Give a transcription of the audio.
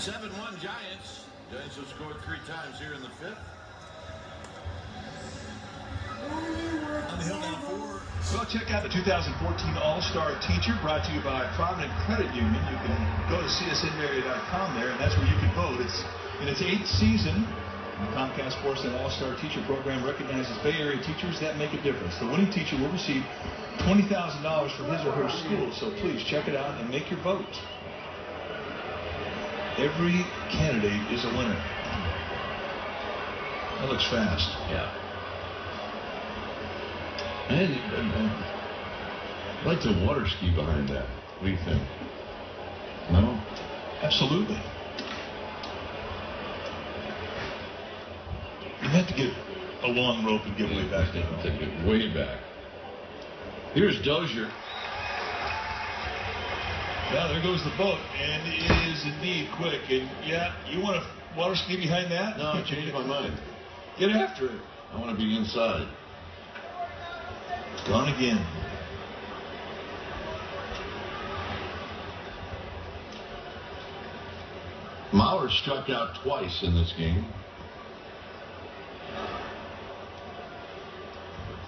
7-1 Giants. Giants have scored 3 times here in the 5th. On the hill now for. Well, check out the 2014 All-Star Teacher brought to you by Provident Credit Union. You can go to csnarea.com there, and that's where you can vote. It's in its 8th season. The Comcast Sports and All-Star Teacher Program recognizes Bay Area teachers that make a difference. The winning teacher will receive $20,000 for his or her school, so please check it out and make your vote. Every candidate is a winner. That looks fast. Yeah. And I'd like to water ski behind that. What do you think? No? Absolutely. You have to get a long rope and get way back there. Take it way back. Here's Dozier. Now there goes the boat, and it is indeed quick. And yeah, you want to water ski behind that? No, I changed my mind. Get after it. I want to be inside. Gone again. Mauer struck out twice in this game.